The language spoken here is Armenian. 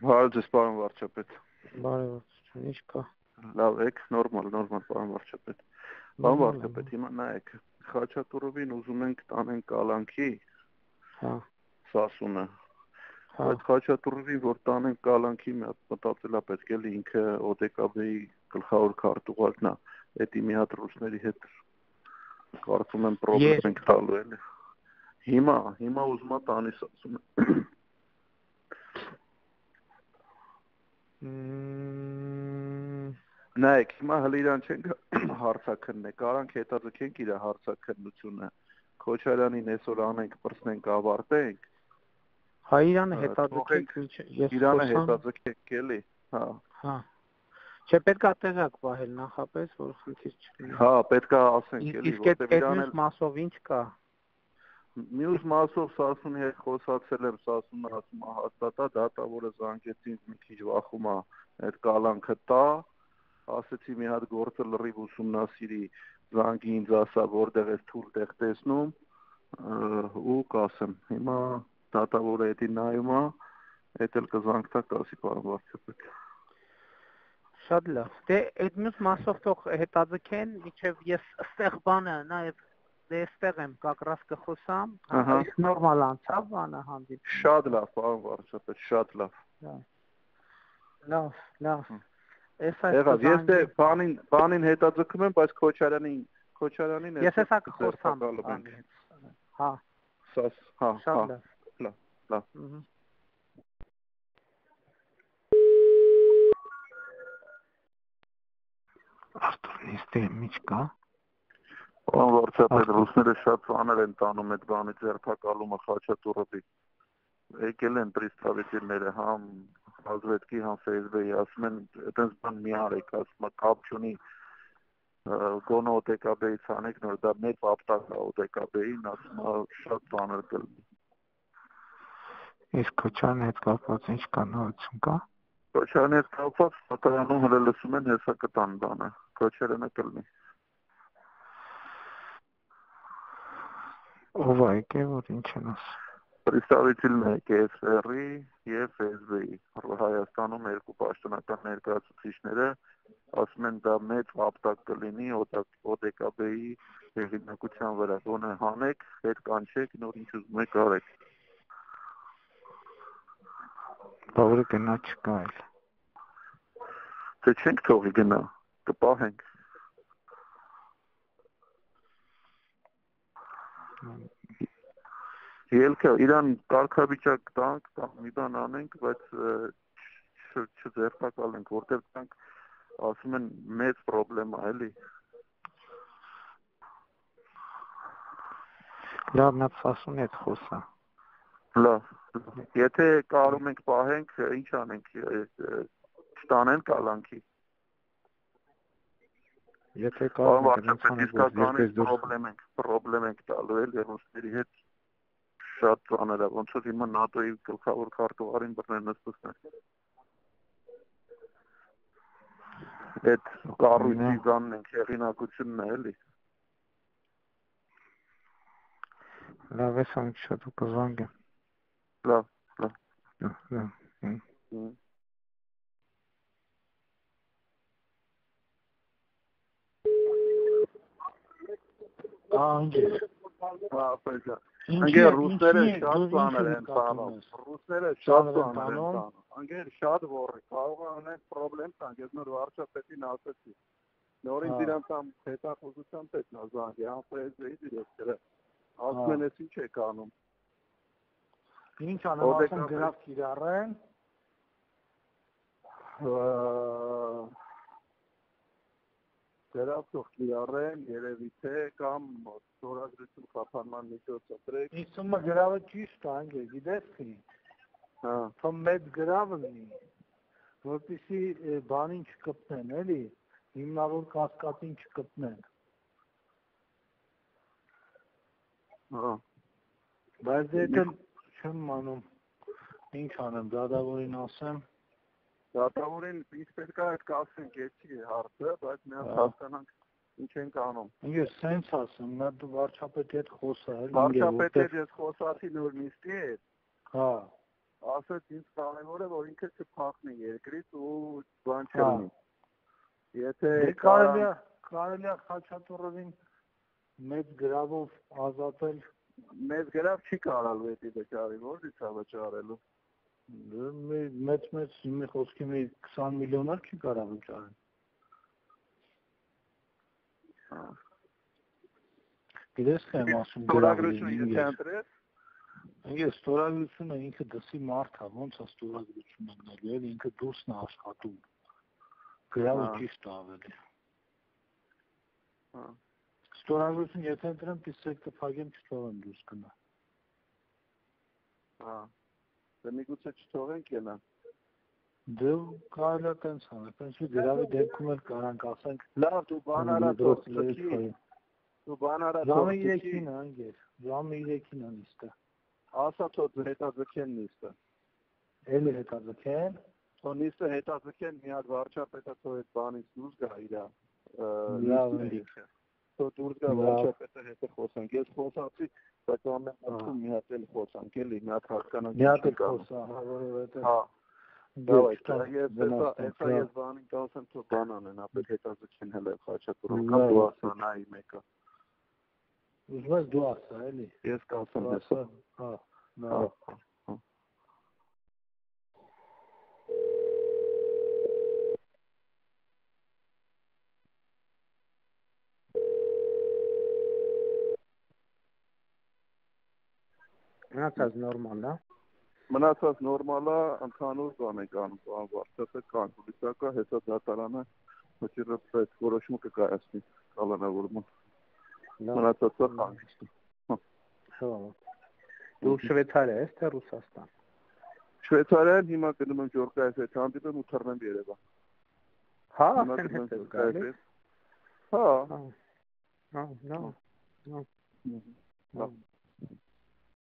Հարցս պարոն վարչապետ։ Բարև, ինչ կա։ Լավ եք, նորմալ, պարոն վարչապետ։ Պարոն վարչապետ, հիմա նայեք, Խաչատուրովին ուզում ենք տանենք կալանքի, Հա։ Սասունը։ Հա։ Բայց Խաչատուրովին, որ տանենք կալանքի, մի հատ մտածելա պետք է ինքը ՕԴԿԲ-ի գլխավոր քարտուղարն է, դա մի հատ ռուսների հետ կարծում եմ պրոբլեմ ենք տալու էլի։ Հիմա ուզում եմ տանի Սասունը։ Նայեք, հիմա հələ իրան չենք հարցաքննել, կարանք հետաձգենք իր հարցաքննությունը, Քոչարյանին այսօր անենք, պրծնենք, ավարտենք։ Հա, իրանը հետաձգենք, Իրանը հետաձգենք էլի, հա։ Հա։ Չէ, պետք է տեղակ պահել նախապես, որ խնդիր չլինի։ Հա, պետք է ասենք էլի, որտեղ իրան էլ մասով ինչ կա։ Մյուս մասով Սասունի հետ խոսացել եմ, Սասունը ասում է հաստատա, դատավորը զանգեցին մի քիչ վախում է այդ կալանքը տա, ասեցի մի հատ գործը լրիվ ուսումնասիրի, զանգի ինձ ասա որտեղ ես թույլ տեղ տեսնում ու կասեմ, հիմա դատավորը էդի նայում է, էդ էլ կզանգտա կասի պարոն վարչապետ։ Շատ լավ։ Դե այդ մյուս մասով թող հետաձգեն, մինչև ես այստեղ բանը նաև այստեղ եմ կակրաս կխոսամ, իսկ նորմալ անցավ բանը հանդիպ։ Շատ լավ, պարոն վարչապետ, շատ լավ։ Լավ։ Ես դե բանին հետաձգում եմ, բայց Քոչարյանին ես հեսա կխոսամ։ Հա։ Հա։ Շատ լավ։ Արտուրն իստե միջ կա։ Պարոն վարչապետ, ռուսները շատ ծանր են տանում այդ բանի ձերբակալումը Խաչատուրովի։ Եկել են պրիստավիտելները, համ разведки, համ Facebook-ի, ասում են, այդպես բան մի արեք, ասում է, կապ չունի գոնե ՕԴԿԲ-ից անեք, նոր դա մեծ ապտակ է ՕԴԿԲ-ին, ասում է, շատ ծանր կլինի։ Իսկ Քոչարյանի հետ կապված ինչ կա, նորություն կա։ Քոչարյանի հետ կապված Սատարյանում հələ լսում են, հեսա կտան բանը, Քոչարյանը կլինի։ Ով է եկել, որ ինչ են ասում։ Представитель ԿՍՌ-ի եւ ՖՍԲ-ի Հայաստանում երկու պաշտոնական ներկայացուցիչները ասում են դա մեծ ապտակ կլինի ՕԴԿԲ-ի հեղինակության վրա, գոնե հանեք, հետ կանչեք, նոր ինչ ուզում եք արեք։ Բավարը գնա չկա էլ։ Դե չենք թողի գնա, կպահենք։ Ելքը իրան կարգավիճակ տանք, մի բան անենք, բայց չձերբակալենք, որտեղ տանք ասում են մեծ պրոբլեմ է, էլի։ Լավ, նա Սասունի հետ խոսա։ Լավ։ Եթե կարում ենք պահենք, ինչ անենք, չտանեն կալանքի։ Եթե կարում ենք պրոբլեմ ենք տալու էլ ռուսների հետ շատ ծանր է, ոնց որ հիմա ՆԱՏՕ-ի գլխավոր քարտուղարին բռնել նստեցնել։ Այդ կառույցի բանն ենք, հեղինակությունն է, էլի։ Լավ, ես ամիջ շատ ու կզանգեմ։ Լավ։ Անգեր։ Ապա Անգեր ռուսները շատ ծանր են տանում։ Ռուսները շատ ծանր են տանում։ Անգեր շատ ոռի, կարող է ունեն պրոբլեմ տան, ես նոր վարչապետին ասեցի։ Նորին իրանց ամ հետախուզության պետք է զանգի, համ ՖՍԲ-ի դիրեկտորը։ Ասում են, ինչ եք անում։ Ինչ անեմ, ասում գրավ կիրառեն։ Գրավ թող կիրառեն, երևի թե կամ ստորագրություն խափանման միջոց ընտրեք։ Իսումը գրավը ճիշտ է, անգեր, գիտես քի։ Հա։ Թող մեծ գրավը լինի, որպեսզի բանին չկպնեն, էլի, հիմնավոր կասկածին չկպնեն։ Հա։ Բայց դա չեմ անում, ինչ անեմ, դատավորին ասեմ։ Դատավորին ինչ պետք է այդ կասենք, ես չի հարցը, բայց մի հատ հասկանանք ինչ ենք անում։ Ես սենց ասեմ, նա դու վարչապետի հետ խոսա, էլի։ Վարչապետի հետ ես խոսացի նոր նիստի հետ։ Հա։ ասած ինձ կարևոր է որ ինքը չփախնի երկրից ու բան չլինի։ Եթե կարելի է Խաչատուրովին մեծ գրավով ազատել, մեծ գրավ չի կարալ վետի վճարի, որից է վճարելու։ մեծ մի խոսքի մի 20 միլիոններ չի կարա վճարել։ Գիտես թե եմ ասում ստորագրությունը եթե ընտրես, ինքը ստորագրությունը ինքը դասի մարդ է, ոնց է ստորագրությունը գնալու, էլ ինքը դուրսն է աշխատում։ Գրավը ճիշտ է ավելի։ Ստորագրություն եթե ընտրեմ, պիսեք կփակեմ չթողեմ դուրս գնա։ Դե միգուցե չթողենք ելան։ Դե կարելի է տենց անել, պենսի գրավի դեպքում էլ կարանք ասենք։ Լավ, դու բան արա թողքի։ Դու բան արա Ժամը 3-ին է անգեր, ժամը 3-ին է նիստը։ Ասա թող հետաձգեն նիստը։ Էլի հետաձգեն։ Թող նիստը հետաձգեն, մի հատ վարչապետը թող այդ բանից դուրս գա իրա։ Լավ։ Թող դուրս գա վարչապետը հետ խոսանք։ Ես խոսացի, բայց ամեն դեպքում մի հատ էլ խոսանք, էլի, մի հատ հասկանանք։ Մի հատ էլ խոսա, որովհետև Давай, ես բանին կասեմ, թող բան անեն, ապետ հետաձգեն հələ Խաչատուրովը կամ դու ասա նայի մեկը։ Ուզում ես դու ասա, էլի։ Ես կասեմ հեսա։ Հա։ Մնացած նորմալ է։ Մնացած նորմալ է, ընդհանուր բան եք անում, վարչապետ կան, պոլիցիա հետո դատարանը ոչիրը այդ որոշումը կկայացնի կալանավորման։ Մնացածը խանգիստ։ Հա։ Դու Շվեյցարիա ես թե Ռուսաստան։ Շվեյցարիան հիմա գնում եմ Ջորկայից հետ հանդիպեմ ու թռնեմ Երևան։ Հա, ասեն հետ ես գալիս։ Հա։ Հա, հա, հա։